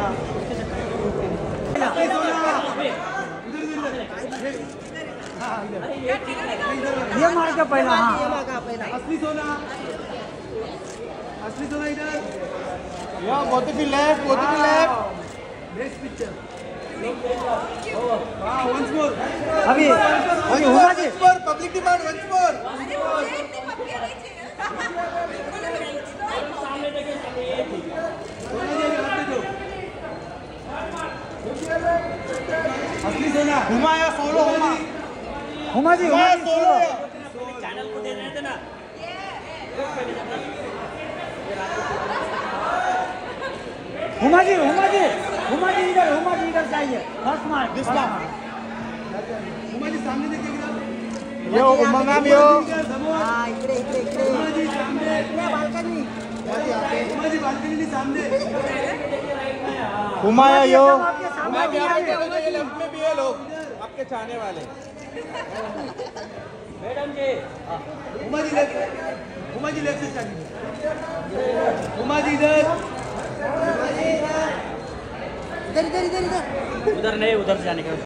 ये मार का पहला। हाँ असली सोना इधर। या both to the left, next picture. Once more. अभी हुआ जी। Public demand once more. असली सोना हुमाया सोलो हुमा जी सोलो। चैनल को दे रहे थे ना। हुमा जी इधर चाहिए। First mark. हुमा जी सामने देखिए। Yo Uma ma'am yo. Huma ji सामने। हुमा जी बालकनी सामने। हुमाया यो। लेफ्ट में भी है लोग आपके चाहने वाले। मैडम जी। हुमा जी लेफ्ट से चाहिए। हुमा जी इधर। उधर नहीं, उधर से जाने का।